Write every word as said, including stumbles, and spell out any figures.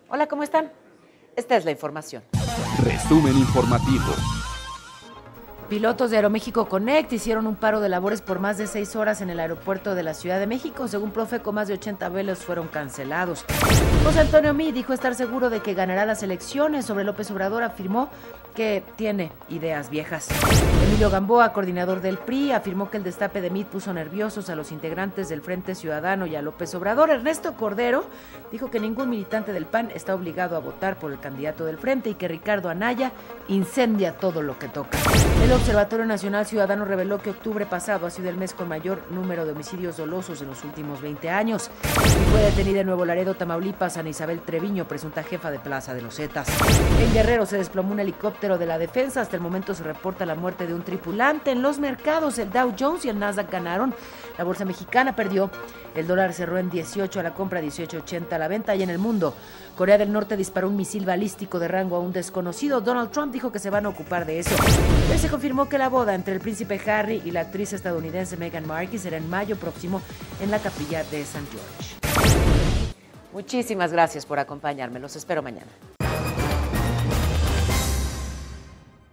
Hola, ¿cómo están? Esta es la información. Resumen informativo. Pilotos de Aeroméxico Connect hicieron un paro de labores por más de seis horas en el aeropuerto de la Ciudad de México. Según Profeco, más de ochenta vuelos fueron cancelados. José Antonio Meade dijo estar seguro de que ganará las elecciones. Sobre López Obrador afirmó que tiene ideas viejas. Emilio Gamboa, coordinador del P R I, afirmó que el destape de Meade puso nerviosos a los integrantes del Frente Ciudadano y a López Obrador. Ernesto Cordero dijo que ningún militante del P A N está obligado a votar por el candidato del Frente y que Ricardo Anaya incendia todo lo que toca. El Observatorio Nacional Ciudadano reveló que octubre pasado ha sido el mes con mayor número de homicidios dolosos en los últimos veinte años. Y fue detenida en Nuevo Laredo, Tamaulipas, Ana Isabel Treviño, presunta jefa de Plaza de los Zetas. En Guerrero se desplomó un helicóptero de la defensa. Hasta el momento se reporta la muerte de un tripulante. En los mercados, el Dow Jones y el Nasdaq ganaron. La bolsa mexicana perdió. El dólar cerró en dieciocho a la compra, dieciocho ochenta a la venta. Y en el mundo, Corea del Norte disparó un misil balístico de rango a un desconocido. Donald Trump dijo que se van a ocupar de eso. Hoy se confirmó que la boda entre el príncipe Harry y la actriz estadounidense Meghan Markle será en mayo próximo en la capilla de San George. Muchísimas gracias por acompañarme. Los espero mañana.